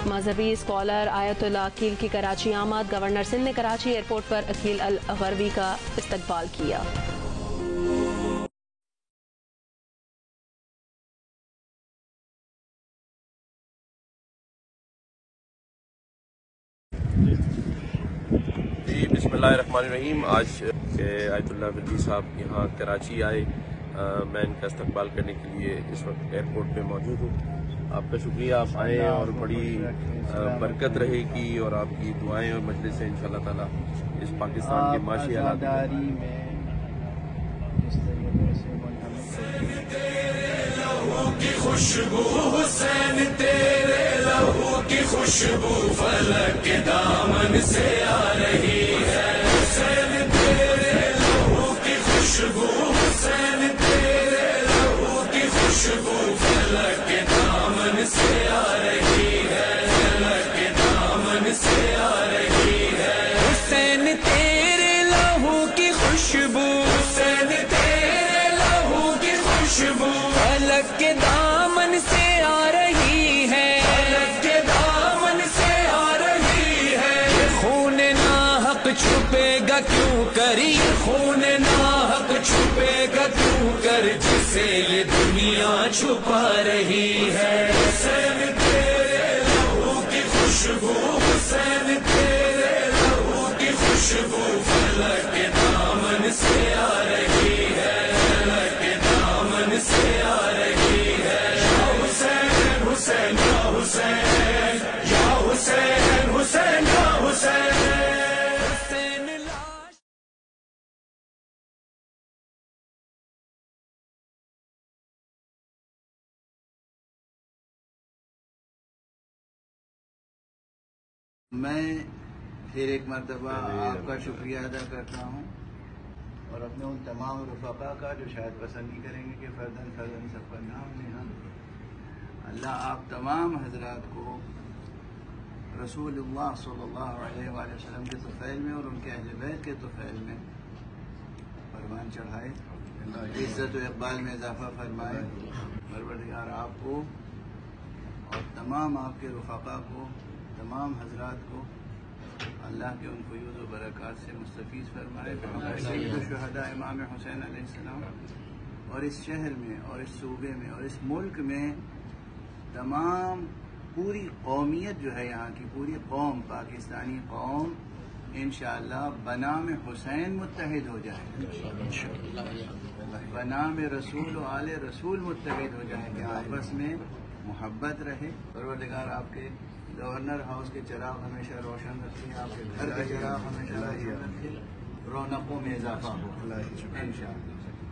مذہبی اسکالر آیت اللہ عقیل کی کراچی آمد، گورنر سندھ نے کراچی ایئرپورٹ پر عقیل الغروی کا استقبال کیا۔ بسم اللہ الرحمن الرحیم۔ آج آیت اللہ عقیل صاحب یہاں کراچی آئے، میں ان کا استقبال کرنے کے لیے اس وقت ایئرپورٹ پہ موجود ہوں۔ آپ کا شکریہ، آپ آئے اور بڑی برکت رہے گی، اور آپ کی دعائیں اور مجلس سے انشاءاللہ تعالیٰ اس پاکستان کے معاشی حالات خوشبو حسین تیرے لہو کی خوشبو فلک کے دامن سے آ رہی ہے، حسین تیرے لہو کی خوشبو، حسین تیرے لہو کی خوشبو فلک کے دامن سے آ رہی ہے، فلک کے دامن سے آ رہی ہے، حسین تیرے لہو کی خوشبو، حسین تیرے لہو کی خوشبو فلک کے دامن سے آ رہی ہے، فلک کے دامن سے آ رہی ہے، خون ناحق چھپے گا کیوں کر، یہ خون ناحق چھپے گا کیوں کر، جسے یہ دنیا چھپا رہی ہے، حسین تیرے لہو کی خوشبو، حسین تیرے لہو کی خوشبو فلک کے دامن سے آ رہی ہے، فلک کے دامن سے آ رہی ہے، یا حسین حسین یا حسین، یا حسین حسین یا حسین، حسین لاش۔ میں پھر ایک مرتبہ آپ کا شکریہ ادا کرتا ہوں، اور اپنے ان تمام رفقا کا جو شاید پسند نہیں کریں گے کہ فردن فردن سب کا نام لینا۔ اللہ آپ تمام حضرات کو رسول اللہ صلی اللہ علیہ وآلہ وسلم کے طفیل میں اور ان کے اہل بیت کے طفیل میں پروان چڑھائے، عزت و اقبال میں اضافہ فرمائے۔ پروردگار آپ کو اور تمام آپ کے رفقا کو، تمام حضرات کو اللہ کے ان فیوض و برکات سے مستفیض فرمائے۔ سید الشہداء امام حسین علیہ السلام، اور اس شہر میں اور اس صوبے میں اور اس ملک میں تمام پوری قومیت جو ہے، یہاں کی پوری قوم، پاکستانی قوم انشاءاللہ بنام حسین متحد ہو جائے، بنام رسول و آل رسول متحد ہو جائے، کہ آپس میں محبت رہے۔ پروردگار آپ کے گورنر ہاؤس کے چراغ ہمیشہ روشن رکھے، آپ کے گھر کے چراغ ہمیشہ روشن رکھے، رونقوں میں اضافہ ہو انشاءاللہ۔